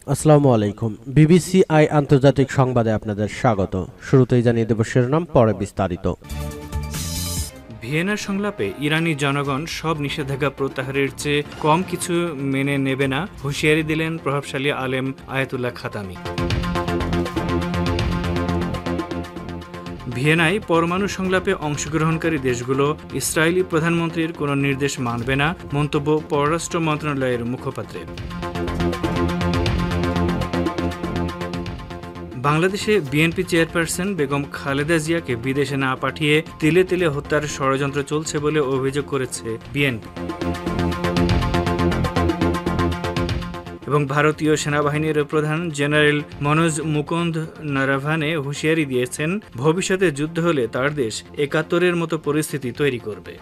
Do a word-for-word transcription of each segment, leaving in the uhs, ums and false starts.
আসসালামু আলাইকুম। BBC I আন্তর্জাতিক সংবাদে আপনাদের স্বাগত। শুরুতেই জানিয়ে দেব শিরোনাম, পরে বিস্তারিত। ভিয়েনা সংলাপে ইরানি জনগণ সব নিষেধাজ্ঞা প্রত্যাহারের চেয়ে কম কিছু মেনে নেবে না, হুঁশিয়ারি দিলেন প্রভাবশালী আলেম আয়াতুল্লাহ খাতামি। ভিয়েনায় পরমাণু সংলাপে অংশগ্রহণকারী দেশগুলো ইসরায়েলি প্রধানমন্ত্রীর কোনো নির্দেশ মানবে না, মন্তব্য পররাষ্ট্র মন্ত্রণালয়ের মুখপাত্রের। বাংলাদেশে বিএনপি চেয়ারপারসন বেগম খালেদা জিয়াকে বিদেশে না পাঠিয়ে তিলে তিলে হত্যার ষড়যন্ত্র চলছে বলে অভিযোগ করেছে বিএনপি। এবং ভারতীয় সেনাবাহিনীর প্রধান জেনারেল মনোজ মুকুন্দ নারাভানে হুঁশিয়ারি দিয়েছেন, ভবিষ্যতে যুদ্ধ হলে তার দেশ একাত্তরের মতো পরিস্থিতি তৈরি করবে।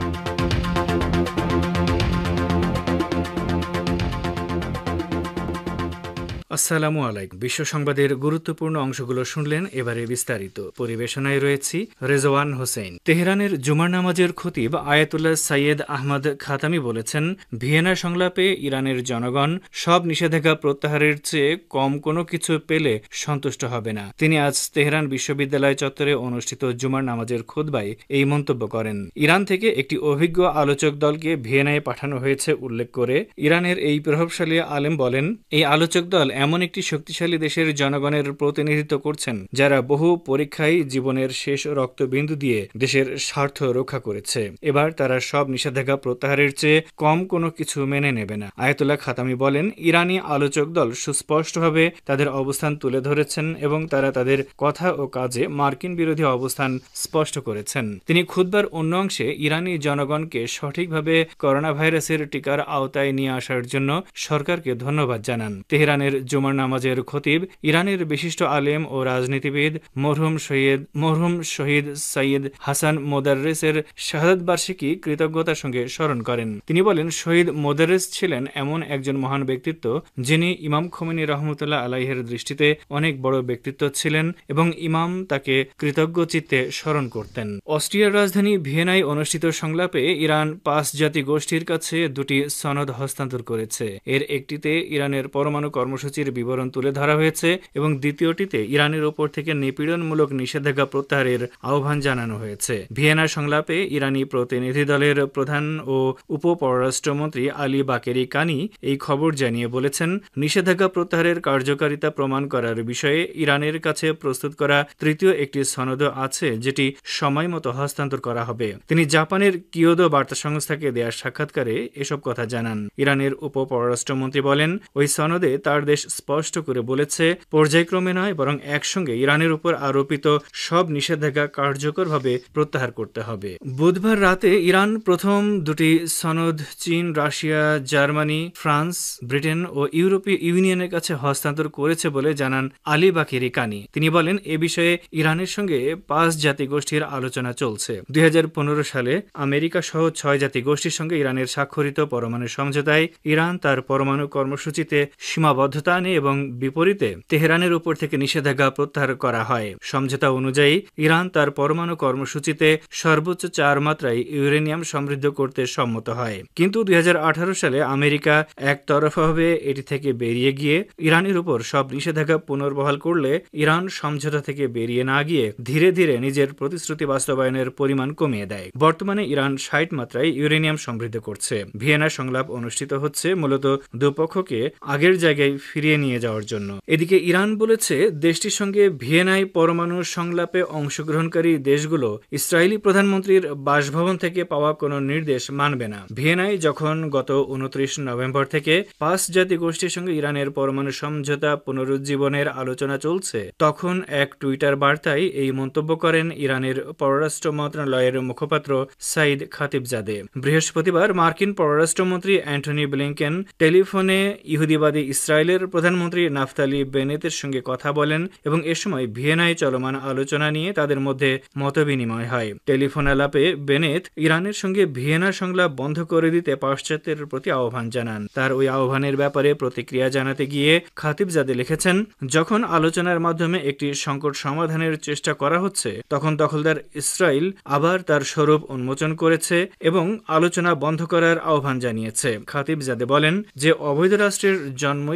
আসসালামু আলাইকুম। বিশ্ব সংবাদের গুরুত্বপূর্ণ অংশগুলো শুনলেন, এবারে বিস্তারিত। পরিবেশনায় রয়েছি রেজওয়ান হোসেন। তেহরানের জুমার নামাজের খতিব আয়াতুল্লাহ সাইয়েদ আহমদ খাতামি বলেছেন, ভিয়েনা সংলাপে ইরানের জনগণ সব নিষেধাজ্ঞা প্রত্যাহারের চেয়ে কম কোনো কিছু পেলে সন্তুষ্ট হবে না। তিনি আজ তেহরান বিশ্ববিদ্যালয় চত্বরে অনুষ্ঠিত জুমার নামাজের খুতবায় এই মন্তব্য করেন। ইরান থেকে একটি অভিজ্ঞ আলোচক দলকে ভিয়েনায় পাঠানো হয়েছে উল্লেখ করে ইরানের এই প্রভাবশালী আলেম বলেন, এই আলোচক দল এমন একটি শক্তিশালী দেশের জনগণের প্রতিনিধিত্ব করছেন যারা বহু পরীক্ষায় জীবনের শেষ রক্তবিন্দু দিয়ে দেশের স্বার্থ রক্ষা করেছে। এবার তারা সব নিষেধাজ্ঞা প্রত্যাহারের চেয়ে কম কোনো কিছু মেনে নেবে না। আয়াতুল্লাহ খাতামি বলেন, ইরানি আলোচক দল সুস্পষ্টভাবে তাদের অবস্থান তুলে ধরেছেন এবং তারা তাদের কথা ও কাজে মার্কিন বিরোধী অবস্থান স্পষ্ট করেছেন। তিনি খুতবার অন্য অংশে ইরানি জনগণকে সঠিকভাবে করোনা ভাইরাসের টিকার আওতায় নিয়ে আসার জন্য সরকারকে ধন্যবাদ জানান। তেহরানের জুমার নামাজের খতিব ইরানের বিশিষ্ট আলেম ও রাজনীতিবিদ মরহুম সৈয়দ মরহুম শহীদ সৈয়দ হাসান মোদাররেসের শাহাদাত বার্ষিকী কৃতজ্ঞতার সঙ্গে স্মরণ করেন। তিনি বলেন, শহীদ মোদাররেস ছিলেন এমন একজন মহান ব্যক্তিত্ব যিনি ইমাম খোমেনি রহমতুল্লাহ আলাইহের দৃষ্টিতে অনেক বড় ব্যক্তিত্ব ছিলেন এবং ইমাম তাকে কৃতজ্ঞ চিত্তে স্মরণ করতেন। অস্ট্রিয়ার রাজধানী ভিয়েনায় অনুষ্ঠিত সংলাপে ইরান পাঁচ জাতি গোষ্ঠীর কাছে দুটি সনদ হস্তান্তর করেছে। এর একটিতে ইরানের পরমাণু কর্মসূচির বিবরণ তুলে ধরা হয়েছে এবং দ্বিতীয়টিতে ইরানের ওপর থেকে নিপীড়নমূলক নিষেধাজ্ঞা প্রত্যাহারের আহ্বান জানানো হয়েছে। ভিয়েনা সংলাপে ইরানি প্রতিনিধি দলের প্রধান ও উপ পররাষ্ট্রমন্ত্রী আলী বাকেরি কানি এই খবর জানিয়ে বলেছেন, নিষেধাজ্ঞা প্রত্যাহারের কার্যকারিতা প্রমাণ করার বিষয়ে ইরানের কাছে প্রস্তুত করা তৃতীয় একটি সনদ আছে, যেটি সময় মতো হস্তান্তর করা হবে। তিনি জাপানের কিয়োদো বার্তা সংস্থাকে দেয়া সাক্ষাৎকারে এসব কথা জানান। ইরানের উপ পররাষ্ট্রমন্ত্রী বলেন, ওই সনদে তার দেশ স্পষ্ট করে বলেছে, পর্যায়ক্রমে নয় বরং একসঙ্গে ইরানের উপর আরোপিত সব নিষেধাজ্ঞা কার্যকরভাবে প্রত্যাহার করতে হবে। বুধবার রাতে ইরান প্রথম দুটি সনদ চীন, রাশিয়া, জার্মানি, ফ্রান্স, ব্রিটেন ও ইউরোপীয় ইউনিয়নের কাছে হস্তান্তর করেছে বলে জানান আলী বাকেরি কানি। তিনি বলেন, এ বিষয়ে ইরানের সঙ্গে পাঁচ জাতিগোষ্ঠীর আলোচনা চলছে। দুই হাজার পনেরো সালে আমেরিকা সহ ছয় জাতিগোষ্ঠীর সঙ্গে ইরানের স্বাক্ষরিত পরমাণু সমঝোতায় ইরান তার পরমাণু কর্মসূচিতে সীমাবদ্ধতা আনে এবং বিপরীতে তেহরানের উপর থেকে নিষেধাজ্ঞা প্রত্যাহার করা হয়। সমঝোতা অনুযায়ী ইরান তার পরমাণু কর্মসূচিতে সর্বোচ্চ চার মাত্রায় ইউরেনিয়াম সমৃদ্ধ করতে সম্মত হয়। কিন্তু দুই হাজার আঠারো সালে আমেরিকা একতরফাভাবে এটি থেকে বেরিয়ে গিয়ে ইরানের উপর সব নিষেধাজ্ঞা পুনর্বহাল করলে ইরান সমঝোতা থেকে বেরিয়ে না গিয়ে ধীরে ধীরে নিজের প্রতিশ্রুতি বাস্তবায়নের পরিমাণ কমিয়ে দেয়। বর্তমানে ইরান ষাট মাত্রায় ইউরেনিয়াম সমৃদ্ধ করছে। ভিয়েনা সংলাপ অনুষ্ঠিত হচ্ছে মূলত দুপক্ষকে আগের জায়গায় ফিরিয়ে নিয়ে যাওয়ার জন্য। এদিকে ইরান বলেছে, দেশটির সঙ্গে ভিয়েনায় পরমাণু সংলাপে অংশগ্রহণকারী দেশগুলো ইসরায়েলি প্রধানমন্ত্রীর বাসভবন থেকে পাওয়া কোনো নির্দেশ মানবে না। ভিয়েনায় যখন গত উনত্রিশ নভেম্বর থেকে পাঁচ জাতি গোষ্ঠীর সঙ্গে ইরানের পরমাণু সমঝোতা পুনরুজ্জীবনের আলোচনা চলছে, তখন এক টুইটার বার্তায় এই মন্তব্য করেন ইরানের পররাষ্ট্র মন্ত্রণালয়ের মুখপাত্র সাইদ খাতিবজাদে। বৃহস্পতিবার মার্কিন পররাষ্ট্রমন্ত্রী অ্যান্টনি ব্লিংকেন টেলিফোনে ইহুদিবাদী ইসরায়েলের প্রধানমন্ত্রী নাফতালি বেনেতের সঙ্গে কথা বলেন এবং এ সময় ভিয়েনায় চলমান আলোচনা নিয়ে তাদের মধ্যে মতবিনিময় হয়। টেলিফোন আলাপে বেনেত ইরানের সঙ্গে ভিয়েনা সংলাপ বন্ধ করে দিতে পাশ্চাত্যের প্রতি আহ্বান জানান। তার ওই আহ্বানের ব্যাপারে প্রতিক্রিয়া জানাতে গিয়ে খাতিবজাদে লিখেছেন, যখন আলোচনার মাধ্যমে একটি সংকট সমাধানের চেষ্টা করা হচ্ছে, তখন দখলদার ইসরায়েল আবার তার স্বরূপ উন্মোচন করেছে এবং আলোচনা বন্ধ করার আহ্বান জানিয়েছে। খাতিবজাদে বলেন যে অবৈধ রাষ্ট্রের জন্মই হয়েছে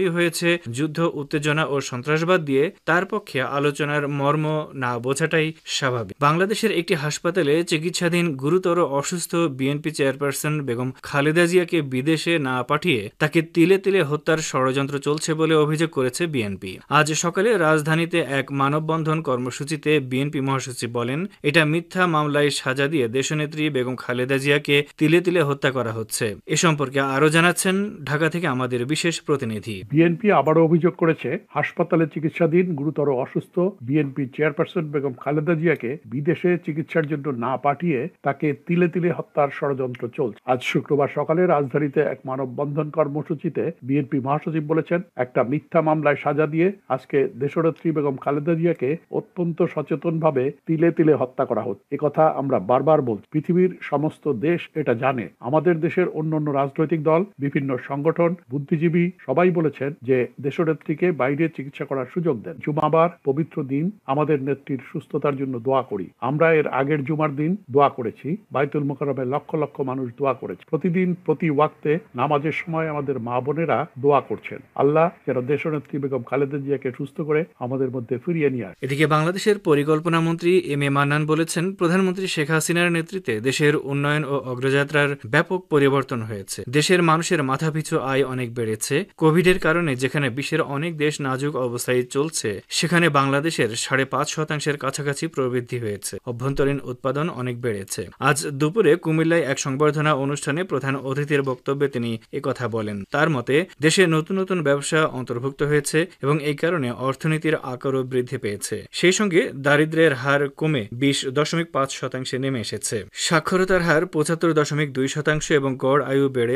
মধ্যে যুদ্ধ, উত্তেজনা ও সন্ত্রাসবাদ দিয়ে তার পক্ষে আলোচনার মর্ম না বোঝাটাই স্বাভাবিক। বাংলাদেশের একটি হাসপাতালে চিকিৎসাধীন গুরুতর অসুস্থ বিএনপি চেয়ারপারসন বেগম খালেদা জিয়াকে বিদেশে না পাঠিয়ে তাকে তিলে তিলে হত্যার ষড়যন্ত্র চলছে বলে অভিযোগ করেছে বিএনপি। আজ সকালে রাজধানীতে এক মানববন্ধন কর্মসূচিতে বিএনপি মহাসচিব বলেন, এটা মিথ্যা মামলায় সাজা দিয়ে দেশনেত্রী বেগম খালেদা জিয়াকে তিলে তিলে হত্যা করা হচ্ছে। এ সম্পর্কে আরো জানাচ্ছেন ঢাকা থেকে আমাদের বিশেষ প্রতিনিধি। বিএনপি আবারও অভিযোগ করেছে, হাসপাতালে চিকিৎসাধীন গুরুতর অসুস্থ বিএনপি চেয়ারপারসন বেগম খালেদা জিয়াকে বিদেশে চিকিৎসার জন্য না পাঠিয়ে তাকে তিলে তিলে হত্যার ষড়যন্ত্র চলছে। আজ শুক্রবার সকালে রাজধানীতে এক মানববন্ধন কর্মসূচিতে বিএনপি মহাসচিব বলেছেন, একটা মিথ্যা মামলায় সাজা দিয়ে আজকে দেশনেত্রী বেগম খালেদা জিয়াকে অত্যন্ত সচেতনভাবে তিলে তিলে হত্যা করা হচ্ছে। একথা আমরা বারবার বলছি, পৃথিবীর সমস্ত দেশ এটা জানে। আমাদের দেশের অন্যান্য রাজনৈতিক দল, বিভিন্ন সংগঠন, বুদ্ধিজীবী সবাই বলেছেন যে দেশনেত্রীকে বাইরে চিকিৎসা করার সুযোগ দেন। জুমাবার পবিত্র দিন, আমাদের নেত্রীর সুস্থতার জন্য দোয়া করি। আমরা এর আগের জুমার দিন দোয়া করেছি, বাইতুল মুকাররমে লক্ষ লক্ষ মানুষ দোয়া করেছে। প্রতিদিন প্রতি ওয়াক্তে নামাজের সময় আমাদের মা বোনেরা দোয়া করছেন, আল্লাহ যেন দেশনেত্রী বেগম খালেদা জিয়াকে সুস্থ করে আমাদের মধ্যে ফিরিয়ে নিয়ে আসে। এদিকে বাংলাদেশের পরিকল্পনা মন্ত্রী এম এ মান্নান বলেছেন, প্রধানমন্ত্রী শেখ হাসিনার নেতৃত্বে দেশের উন্নয়ন ও অগ্রযাত্রার ব্যাপক পরিবর্তন হয়েছে। দেশের মানুষের মাথাপিছু আয় অনেক বেড়েছে। কোভিডের কারণে যেখানে বিশ্বের অনেক দেশ নাজুক অবস্থায় চলছে, সেখানে বাংলাদেশের সাড়ে পাঁচ শতাংশের কাছাকাছি প্রবৃদ্ধি হয়েছে। অভ্যন্তরীণ উৎপাদন অনেক বেড়েছে। আজ দুপুরে কুমিল্লায় এক সংবর্ধনা অনুষ্ঠানে প্রধান অতিথির বক্তব্যে তিনি একথা বলেন। তার মতে, দেশে নতুন নতুন ব্যবসা অন্তর্ভুক্ত হয়েছে এবং এই কারণে অর্থনীতির আকারও বৃদ্ধি পেয়েছে। সেই সঙ্গে দারিদ্র্যের হার কমে বিশ দশমিক পাঁচ শতাংশে নেমে এসেছে। সাক্ষরতার হার পঁচাত্তর দশমিক দুই শতাংশ এবং গড় আয়ু বেড়ে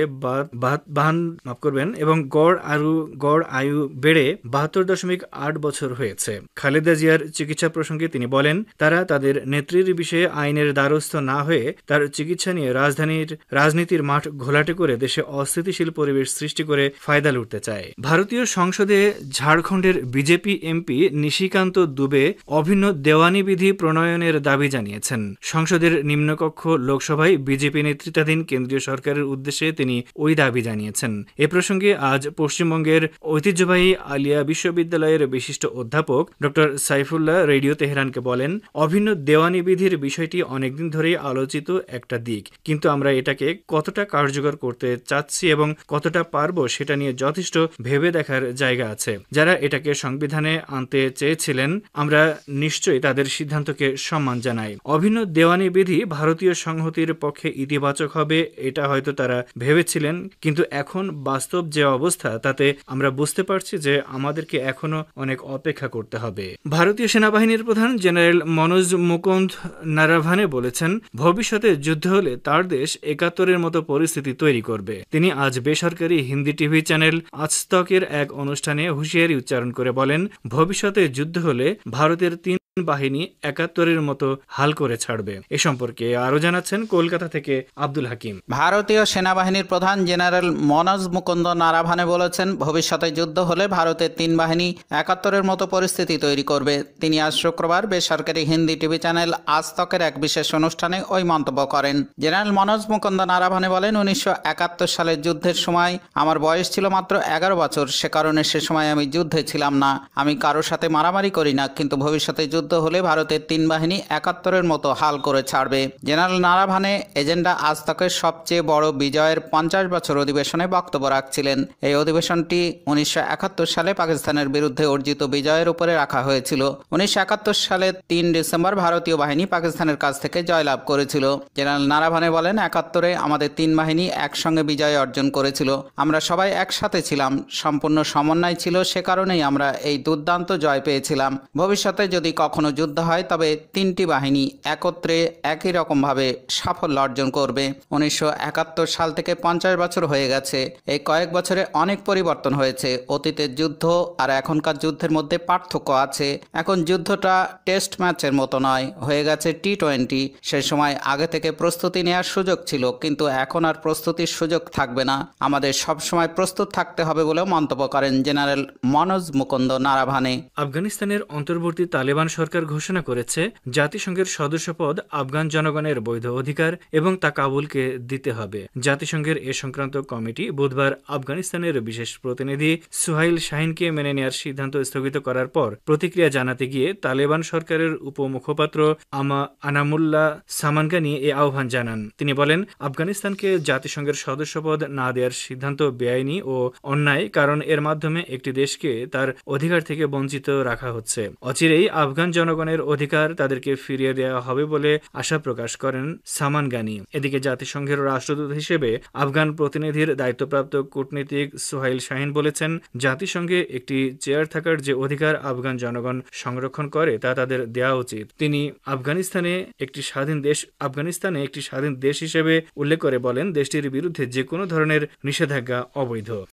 মাফ করবেন এবং গড় আয়ু গড় আয়ু বেড়ে বাহাত্তর দশমিক আট বছর হয়েছে। খালেদা জিয়ার চিকিৎসা প্রসঙ্গে তিনি বলেন, তারা তাদের নেত্রীর বিষয়ে আইনের দ্বারস্থ না হয়ে তার চিকিৎসা নিয়ে রাজধানীর রাজনীতির মাঠ ঘোলাটে করে দেশে অস্থিতিশীল পরিবেশ সৃষ্টি করে ফায়দা লুটতে চায়। ভারতীয় সংসদে ঝাড়খণ্ডের বিজেপি এমপি নিশিকান্ত দুবে অভিন্ন দেওয়ানি বিধি প্রণয়নের দাবি জানিয়েছেন। সংসদের নিম্নকক্ষ লোকসভায় বিজেপি নেতৃত্বাধীন কেন্দ্রীয় সরকারের উদ্দেশ্যে তিনি ওই দাবি জানিয়েছেন। এ প্রসঙ্গে আজ পশ্চিমবঙ্গের ঐতিহ্যবাহী আলিয়া বিশ্ববিদ্যালয়ের বিশিষ্ট অধ্যাপক ডক্টর সাইফুল্লাহ রেডিও তেহরানকে বলেন, অভিন্ন দেওয়ানি বিধির বিষয়টি অনেকদিন ধরেই আলোচিত একটা দিক, কিন্তু আমরা এটাকে কতটা কার্যকর করতে চাচ্ছি এবং কতটা পারবো সেটা নিয়ে যথেষ্ট ভেবে দেখার জায়গা আছে। যারা এটাকে সংবিধানে আনতে চেয়েছিলেন, আমরা নিশ্চয়ই তাদের সিদ্ধান্তকে সম্মান জানাই। অভিন্ন দেওয়ানি বিধি ভারতীয় সংহতির পক্ষে ইতিবাচক হবে এটা হয়তো তারা ভেবেছিলেন, কিন্তু এখন বাস্তব যে অবস্থা তাতে আমরা বুঝতে পারছি যে আমাদেরকে এখনো অনেক অপেক্ষা করতে হবে। ভারতীয় সেনাবাহিনীর প্রধান জেনারেল মনোজ মুকুন্দ নারাভানে বলেছেন, ভবিষ্যতে যুদ্ধ হলে তার দেশ একাত্তরের মতো পরিস্থিতি তৈরি করবে। তিনি আজ বেসরকারি হিন্দি টিভি চ্যানেল আজতকের এক অনুষ্ঠানে হুঁশিয়ারি উচ্চারণ করে বলেন, ভবিষ্যতে যুদ্ধ হলে ভারতের তিন বাহিনী একাত্তরের মতো হাল করে ছাড়বে। এ সম্পর্কে আরো জানাচ্ছেন কলকাতা থেকে আব্দুল হাকিম। ভারতীয় সেনাবাহিনীর প্রধান জেনারেল মনোজ মুকুন্দ নারাভানে বলেছেন, ভবিষ্যতে যুদ্ধ হলে ভারতের তিন বাহিনী একাত্তরের মতো পরিস্থিতি তৈরি করবে। তিনি আজ শুক্রবার বেসরকারি হিন্দি টিভি চ্যানেল আজতকের এক বিশেষ অনুষ্ঠানে ওই মন্তব্য করেন। জেনারেল মনোজ মুকুন্দ নারাভানে বলেন, উনিশশো একাত্তর সালের যুদ্ধের সময় আমার বয়স ছিল মাত্র এগারো বছর। সে কারণে সে সময় আমি যুদ্ধে ছিলাম না। আমি কারোর সাথে মারামারি করি না, কিন্তু ভবিষ্যতে যুদ্ধ হলে ভারতের তিন বাহিনী একাত্তরের মতো হাল করে ছাড়বে। জেনারেল নারাভানে এজেন্ডা আজতকের সবচেয়ে বড় বিজয়ের পঞ্চাশ বছর অধিবেশনে বক্তব্য রাখছিলেন। এই অধিবেশনটি উনিশশো একাত্তর সালে পাকিস্তানের বিরুদ্ধে অর্জিত বিজয়ের উপরে রাখা হয়েছিল। উনিশশো একাত্তর সালে তিন ডিসেম্বর ভারতীয় বাহিনী পাকিস্তানের কাছ থেকে জয়লাভ করেছিল। জেনারেল নারাভানে বলেন, একাত্তরে আমাদের তিন বাহিনী একসঙ্গে বিজয় অর্জন করেছিল। আমরা সবাই একসাথে ছিলাম, সম্পূর্ণ সমন্বয় ছিল, সে কারণেই আমরা এই দুর্দান্ত জয় পেয়েছিলাম। ভবিষ্যতে যদি কখনো যুদ্ধ হয় তবে তিনটি বাহিনী একত্রে একই রকমভাবে সাফল্য অর্জন করবে। উনিশশো একাত্তর সাল থেকে পঞ্চাশ বছর হয়ে গেছে। এই কয়েক বছরে অনেক পরিবর্তন হয়েছে। অতীতের যুদ্ধ আর এখনকার যুদ্ধের মধ্যে পার্থক্য আছে। এখন যুদ্ধটা টেস্ট ম্যাচের মতো নয়, হয়ে গেছে টি টোয়েন্টি। সেই সময় আগে থেকে প্রস্তুতি নেওয়ার সুযোগ ছিল, কিন্তু এখন আর প্রস্তুতির সুযোগ থাকবে না। আমাদের সবসময় প্রস্তুত থাকতে হবে বলেও মন্তব্য করেন জেনারেল মনোজ মুকুন্দ নারাভানে। আফগানিস্তানের অন্তর্বর্তী তালেবান সরকার ঘোষণা করেছে জাতিসংঘের সদস্যপদ আফগান জনগণের বৈধ অধিকার এবং তা কাবুলকে দিতে হবে। জাতিসংঘের এ সংক্রান্ত কমিটি বুধবার আফগানিস্তানের বিশেষ প্রতিনিধি সুহাইল শাহিনকে মেনে নেওয়ার সিদ্ধান্ত স্থগিত করার পর প্রতিক্রিয়া জানাতে গিয়ে তালেবান সরকারের উপমুখপাত্র আমা আনামুল্লাহ সামানগানি এ আহ্বান জানান। তিনি বলেন, আফগানিস্তানকে জাতিসংঘের সদস্যপদ না দেওয়ার সিদ্ধান্ত বেআইনি ও অন্যায়, কারণ এর মাধ্যমে একটি দেশকে তার অধিকার থেকে বঞ্চিত রাখা হচ্ছে। অচিরেই আফগান জনগণের অধিকার তাদেরকে ফিরিয়ে দেওয়া হবে বলে আশা প্রকাশ করেন সামানগানি। এদিকে জাতিসংঘের রাষ্ট্রদূত হিসেবে আফগান প্রতিনিধির দায়িত্বপ্রাপ্ত কূটনীতিক সুহাইল শাহিন বলেছেন, জাতিসংঘে একটি চেয়ার থাকার যে অধিকার আফগান জনগণ সংরক্ষণ করে তা তাদের দেওয়া উচিত। তিনি আফগানিস্তানে একটি স্বাধীন দেশ আফগানিস্তানে একটি স্বাধীন দেশ হিসেবে উল্লেখ করে বলেন, দেশটির বিরুদ্ধে যে কোনো ধরনের নিষেধাজ্ঞা অবৈধ।